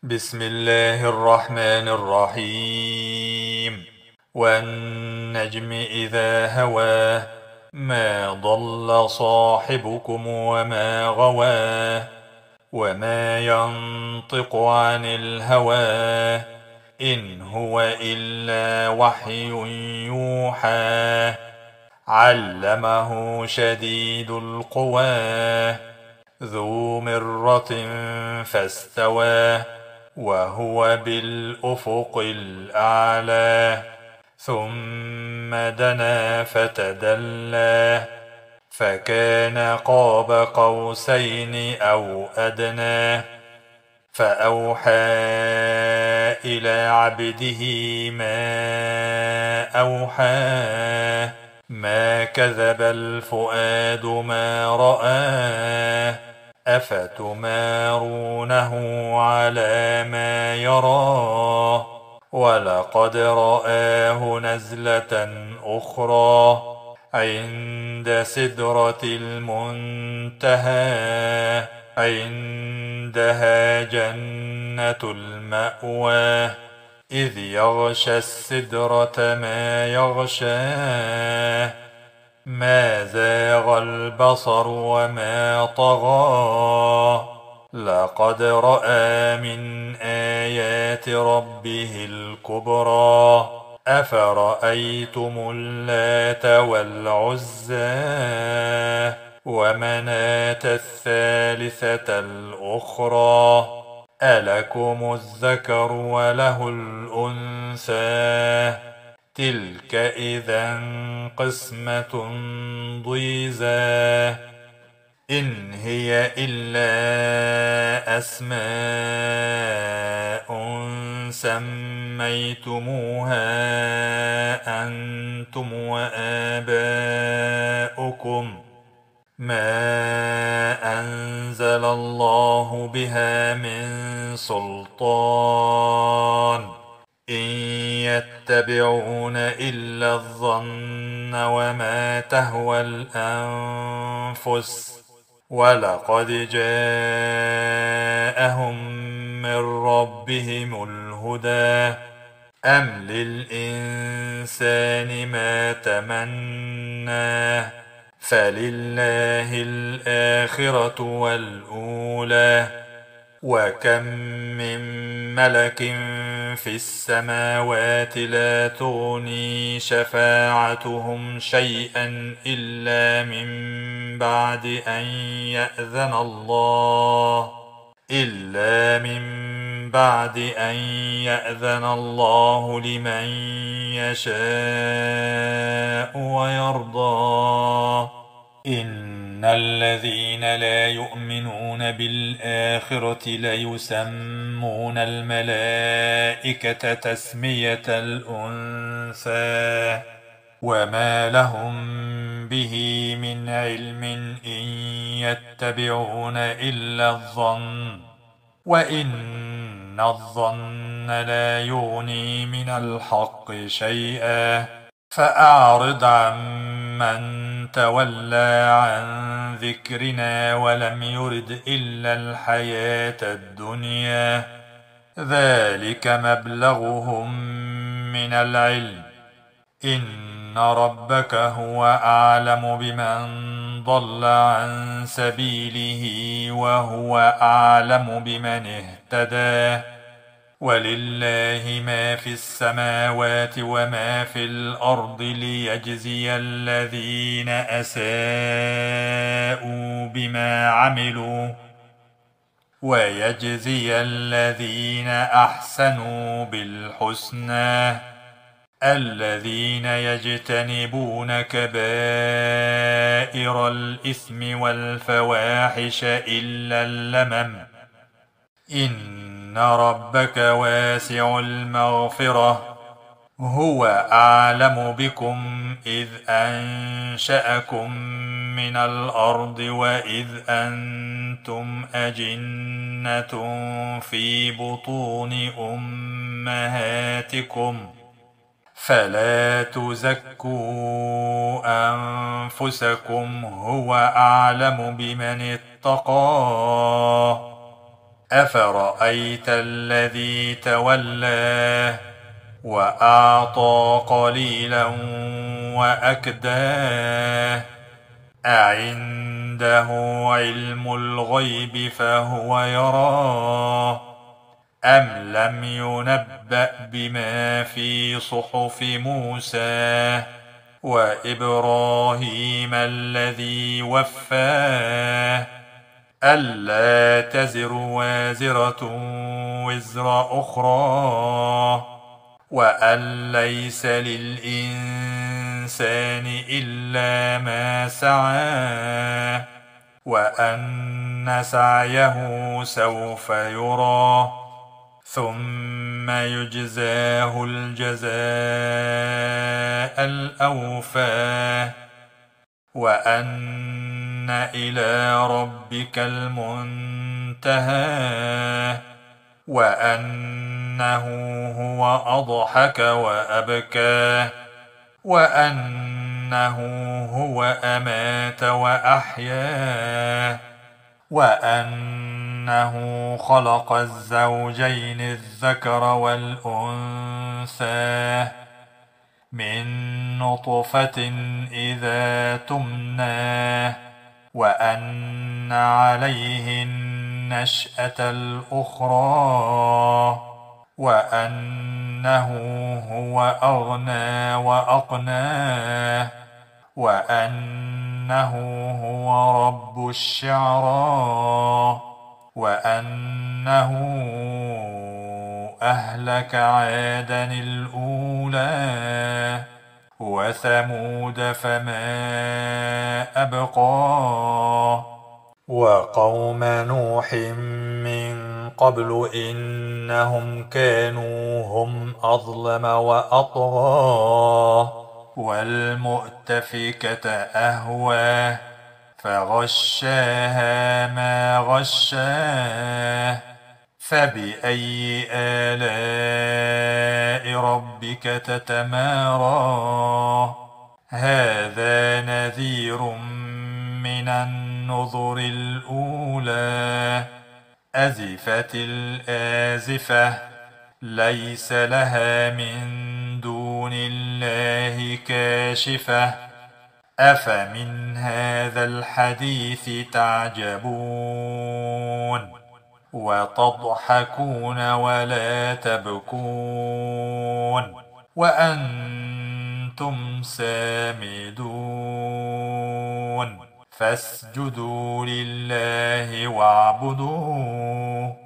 بسم الله الرحمن الرحيم. والنجم إذا هوى ما ضل صاحبكم وما غوى وما ينطق عن الهوى إن هو إلا وحي يوحى علمه شديد القوى ذو مرة فاستوى وهو بالأفق الأعلى ثم دنا فتدلى فكان قاب قوسين أو أدنى فأوحى إلى عبده ما أوحى ما كذب الفؤاد ما رأى أفتمارونه على ما يرى ولقد رآه نزلة أخرى عند سدرة المنتهى عندها جنة المأوى إذ يغشى السدرة ما يغشى ما زاغ البصر وما طغى لقد رأى من آيات ربه الكبرى أفرأيتم اللات والعزى ومناة الثالثة الأخرى ألكم الذكر وله الأنثى تلك إذا قسمة ضيزى إن هي إلا أسماء سميتموها أنتم وآباؤكم ما أنزل الله بها من سلطان إن يتبعون إلا الظن وما تهوى الأنفس ولقد جاءهم من ربهم الهدى أم للإنسان ما تمنى فلله الآخرة والأولى وكم من ملك في السماوات لا تغني شفاعتهم شيئا إلا من بعد أن يأذن الله لمن يشاء ويرضى إن الذين لا يؤمنون بالآخرة ليسمون الملائكة تسمية الأنثى وما لهم به من علم إن يتبعون إلا الظن وإن الظن لا يغني من الحق شيئا فأعرض عمن تولى عن ذكرنا ولم يرد إلا الحياة الدنيا ذلك مبلغهم من العلم إن ربك هو أعلم بمن ضل عن سبيله وهو أعلم بمن اهتدى ولله ما في السماوات وما في الأرض ليجزي الذين أساءوا بما عملوا ويجزي الذين أحسنوا بالحسنى الذين يجتنبون كبائر الإثم والفواحش إلا اللمم إن ربك واسع المغفرة هو أعلم بكم إذ أنشأكم من الأرض وإذ أنتم أجنة في بطون أمهاتكم فلا تزكوا أنفسكم هو أعلم بمن اتقى أفرأيت الذي تولى وأعطى قليلا وأكدى أعنده علم الغيب فهو يرى أم لم ينبأ بما في صحف موسى وإبراهيم الذي وفى ألا تزر وازرة وزر أخرى وأن ليس للإنسان إلا ما سعى وأن سعيه سوف يرى ثم يجزاه الجزاء الأوفى وأن إلى ربك المنتهى وأنه هو أضحك وأبكى وأنه هو أمات وأحيا وأنه خلق الزوجين الذكر والأنثى من نطفة إذا تمنى وأن عليه النشأة الأخرى وأنه هو أغنى وأقنى وأنه هو رب الشعرى وأنه أهلك عادا الأولى وثمود فما أبقى وقوم نوح من قبل إنهم كانوا هم أظلم وأطغى والمؤتفكة أهوى فغشاها ما غشاه فبأي آلاء ربك تتمارى هذا نذير من النذر الأولى أزفت الآزفة ليس لها من دون الله كاشفة أفمن هذا الحديث تعجبون وتضحكون ولا تبكون وأنتم سامدون فاسجدوا لله واعبدوه